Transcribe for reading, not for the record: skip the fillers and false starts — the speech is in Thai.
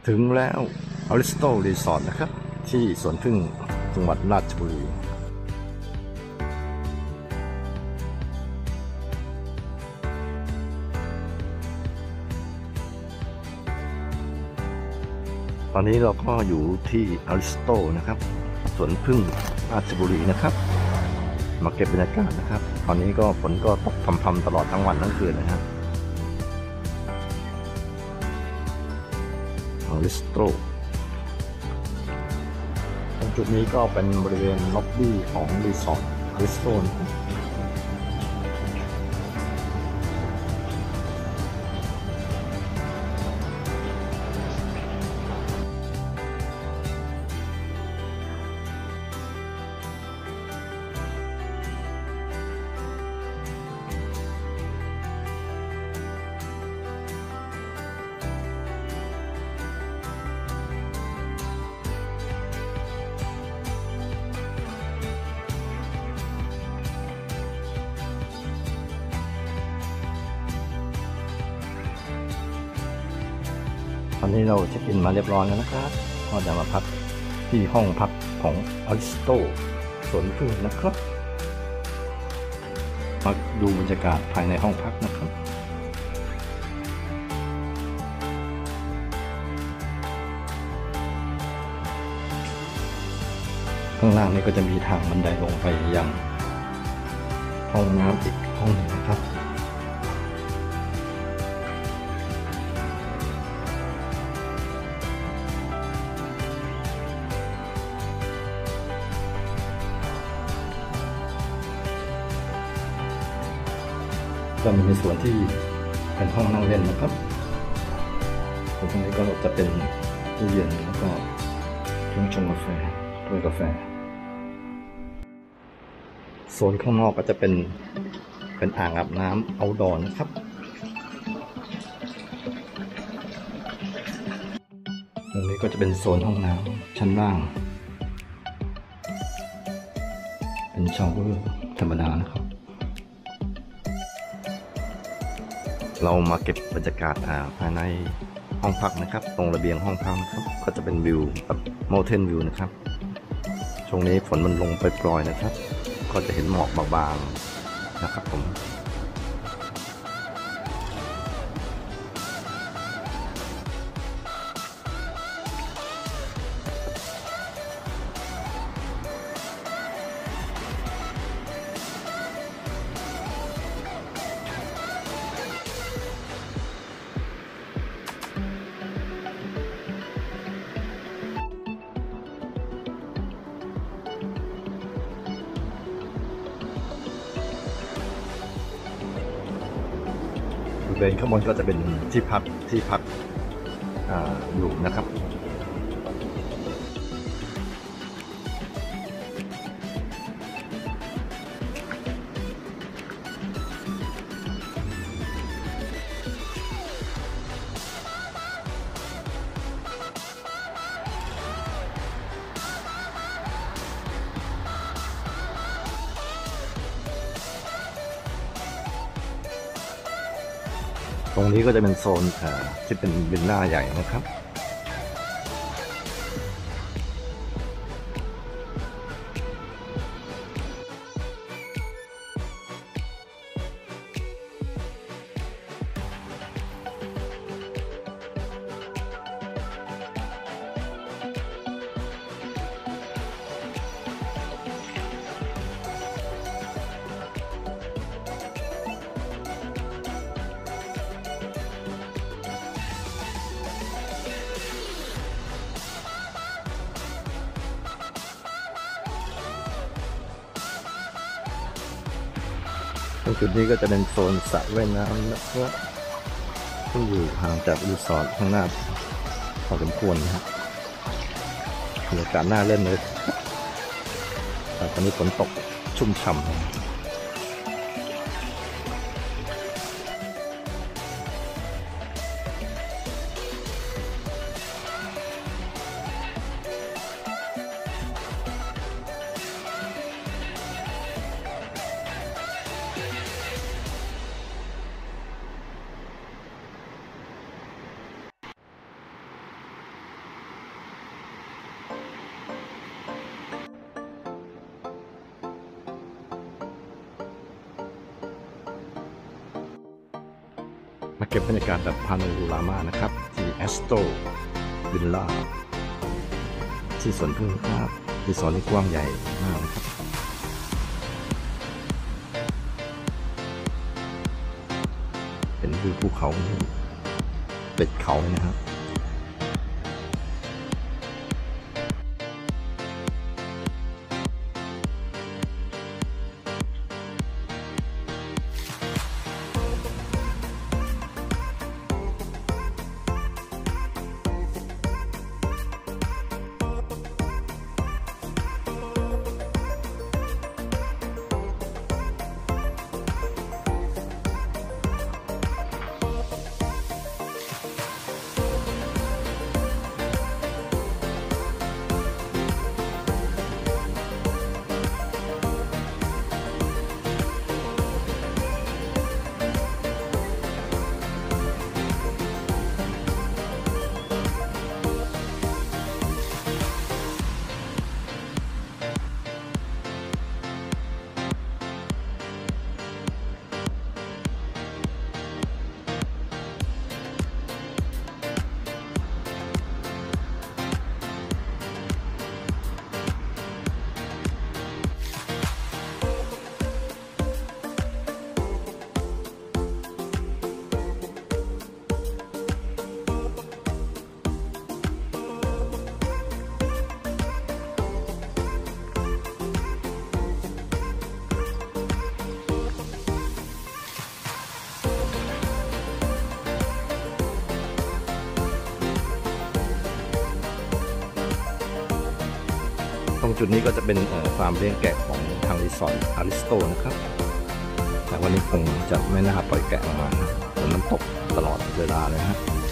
ถึงแล้วอริสโตรีสอร์ทนะครับที่สวนพึ่งจังหวัดราชบุรีตอนนี้เราก็อยู่ที่อริสโตนะครับสวนพึ่งราชบุรีนะครับมาเก็บบรรยากาศนะครับตอนนี้ก็ฝนก็ตกพรำๆตลอดทั้งวันทั้งคืนนะครับอริสโตตรงจุดนี้ก็เป็นบริเวณล็อบบี้ของรีสอร์ทอริสโตตอนนี้เราเช็คอินมาเรียบร้อยแล้วนะครับก็จะมาพักที่ห้องพักของอริสโตสวนพึ่งนะครับมาดูบรรยากาศภายในห้องพักนะครับข้างล่างนี้ก็จะมีทางบันไดลงไปยังห้องน้ำอีกห้องหนึ่งนะครับก็มีในส่วนที่เป็นห้องนั่งเล่นนะครับตรงนี้ก็จะเป็นตู้เย็นแล้วก็เครื่องชงกาแฟถ้วยกาแฟโซนข้างนอกก็จะเป็นอ่างอาบน้ำเอาท์ดอร์นะครับตรงนี้ก็จะเป็นโซนห้องน้ำชั้นล่างเป็นชาวเวอร์ธรรมดานะครับเรามาเก็บบรรยากาศภายในห้องพักนะครับตรงระเบียงห้องพักนะครับก็จะเป็นวิวแบบมอเทนวิวนะครับช่วงนี้ฝนมันลงปล่อยๆนะครับก็จะเห็นหมอกบางๆนะครับผมบริเวณข้างบนก็จะเป็นที่พักอยู่นะครับตรงนี้ก็จะเป็นโซนที่เป็นวิลล่าใหญ่นะครับตรงจุดนี้ก็จะเป็นโซนสระว่ายน้ำนะครับซึ่งอยู่ห่างจากรีสอร์ทข้างหน้าพอสมควรนะครับบรรยากาศน่าเล่นเลยแต่ตอนนี้ฝนตกชุ่มฉ่ำมาเก็บบรรยากาศแบบพาโนรามานะครับที่แอสโตรวิลล่าที่สวนพึ่งครับรีสอร์ทนี่กว้างใหญ่มากนะครับเป็นวิวภูเขาเป็ดเขานะครับ ตรงจุดนี้ก็จะเป็นฟาร์มเลี้ยงแกะของทางรีสอร์ทอาริสโตนะครับ แต่วันนี้คงจะไม่น่าปล่อยแกะออกมานะฝนมันตกตลอดเวลาเลยฮะ